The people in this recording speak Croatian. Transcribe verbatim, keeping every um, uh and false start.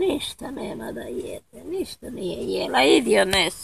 Ništa nema da jede, ništa nije jela. Idi, Ones.